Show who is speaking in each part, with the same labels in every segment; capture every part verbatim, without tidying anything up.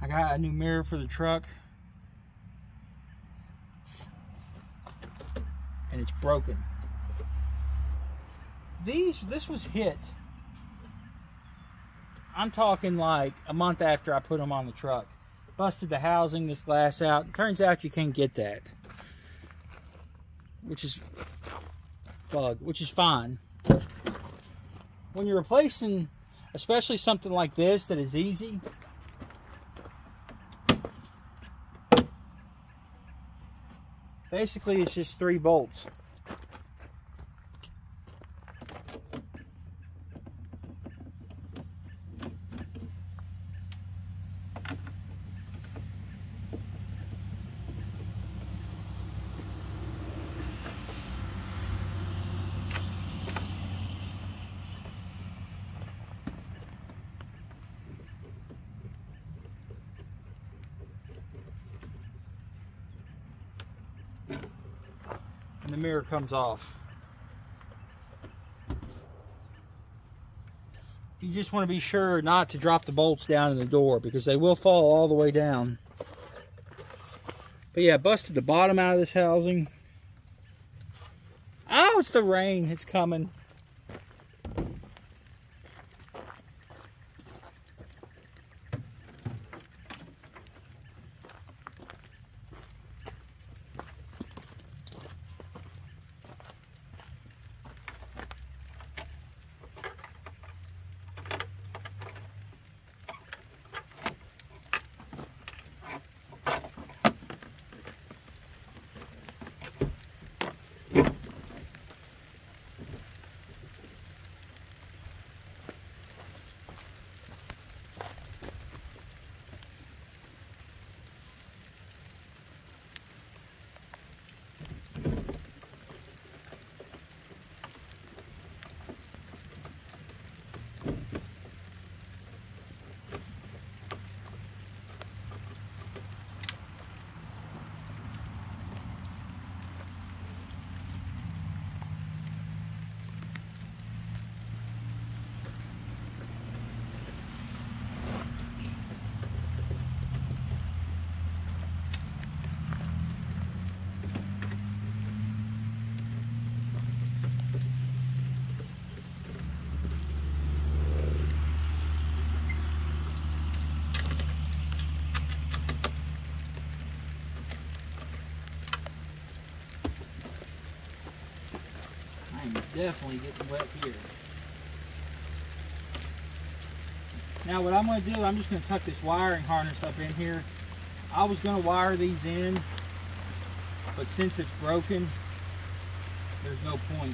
Speaker 1: I got a new mirror for the truck, and it's broken. These, this was hit, I'm talking like a month after I put them on the truck. Busted the housing, this glass out. It turns out you can't get that, which is bug, which is fine. When you're replacing, especially something like this that is easy, basically it's just three bolts. And the mirror comes off. You just want to be sure not to drop the bolts down in the door because they will fall all the way down. But yeah, busted the bottom out of this housing. Oh, it's the rain. It's coming. Definitely getting wet here. Now what I'm going to do, I'm just going to tuck this wiring harness up in here. I was going to wire these in, but since it's broken, there's no point.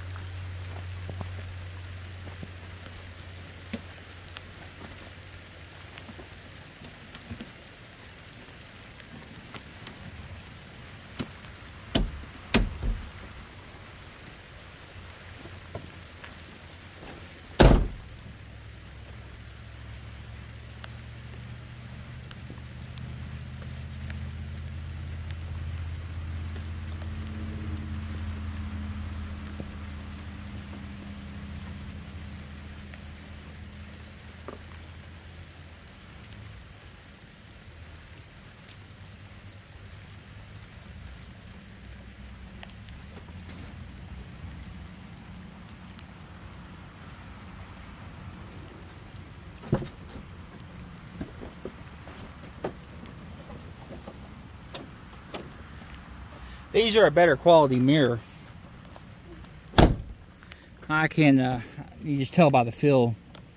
Speaker 1: These are a better quality mirror. I can, uh, you just tell by the feel.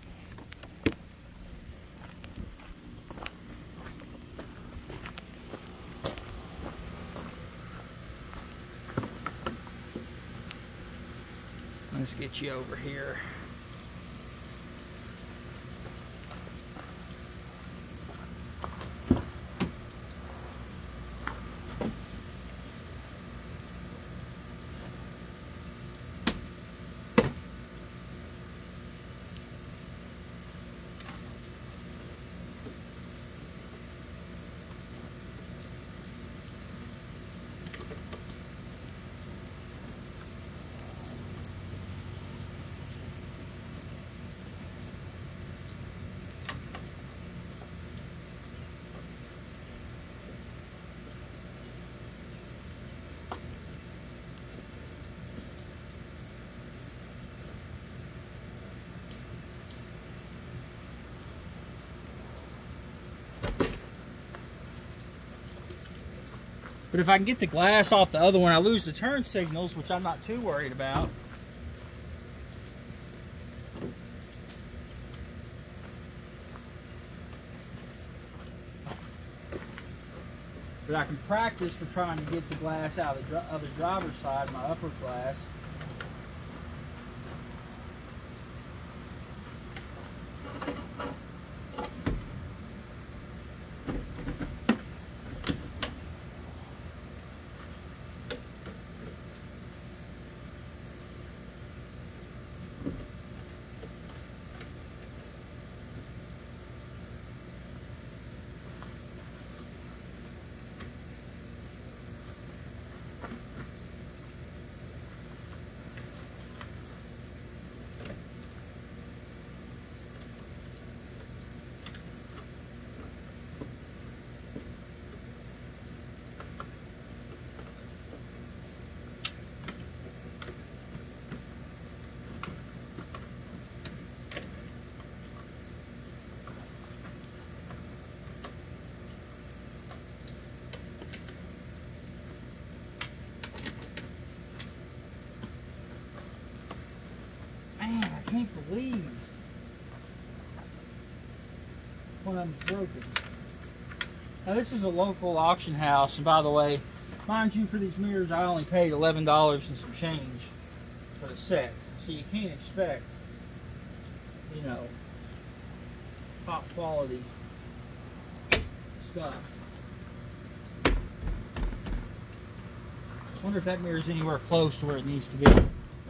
Speaker 1: Let's get you over here. But if I can get the glass off the other one, I lose the turn signals, which I'm not too worried about. But I can practice for trying to get the glass out of the, of the driver's side, my upper glass. Man, I can't believe when I'm broken. Now this is a local auction house, and by the way, mind you, for these mirrors I only paid eleven dollars and some change for the set. So you can't expect, you know, top quality stuff. I wonder if that mirror is anywhere close to where it needs to be.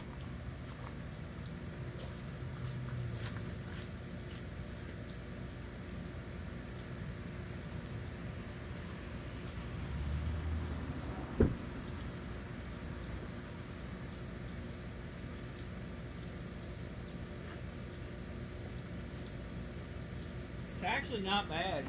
Speaker 1: It's actually not bad.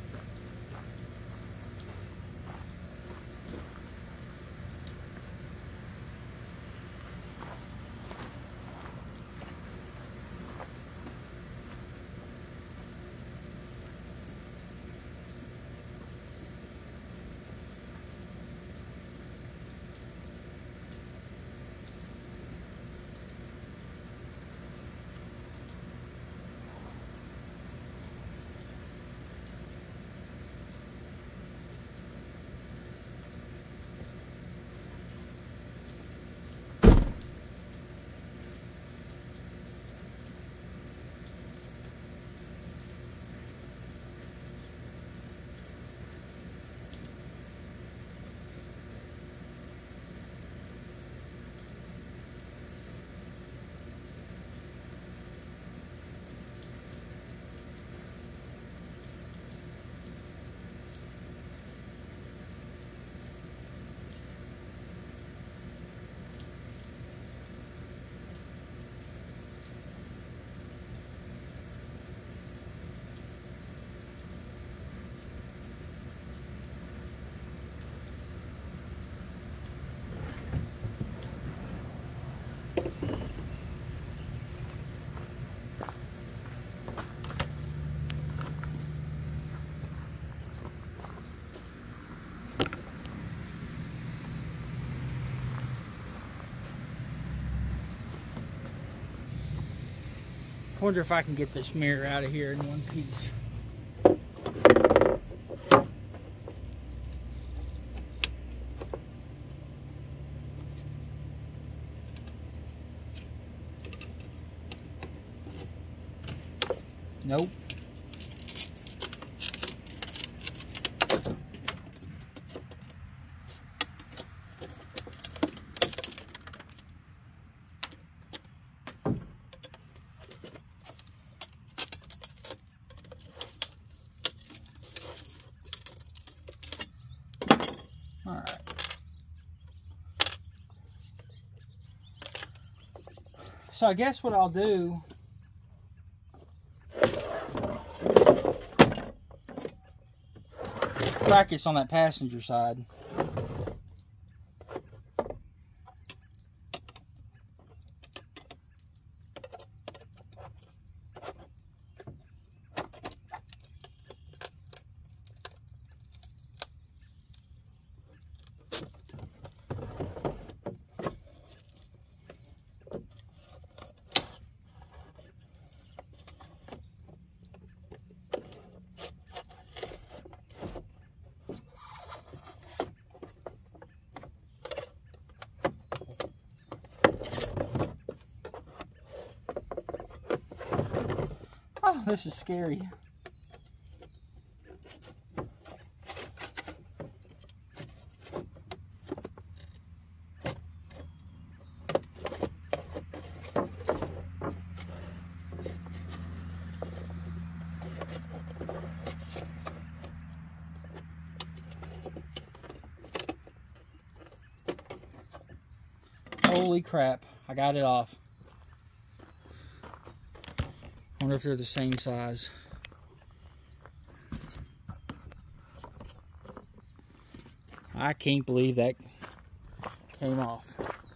Speaker 1: I wonder if I can get this mirror out of here in one piece. Nope. All right. So I guess what I'll do, brackets on that passenger side. Whew, this is scary. Holy crap, I got it off. I wonder if they're the same size. I can't believe that came off.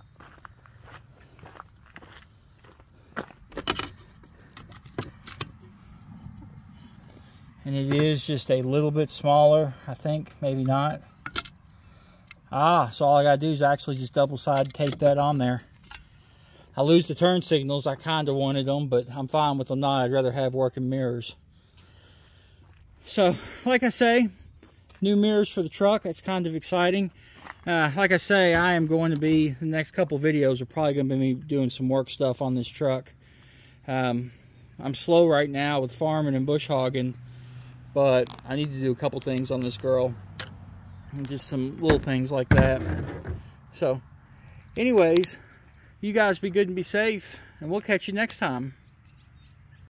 Speaker 1: And it is just a little bit smaller, I think, maybe not. Ah, so all I gotta do is actually just double side tape that on there. I lose the turn signals. I kind of wanted them, but I'm fine with them not. I'd rather have working mirrors. So, like I say, new mirrors for the truck. That's kind of exciting. Uh, like I say, I am going to be, the next couple videos are probably going to be me doing some work stuff on this truck. Um, I'm slow right now with farming and bush hogging, but I need to do a couple things on this girl. And just some little things like that. So, anyways, you guys be good and be safe, and we'll catch you next time.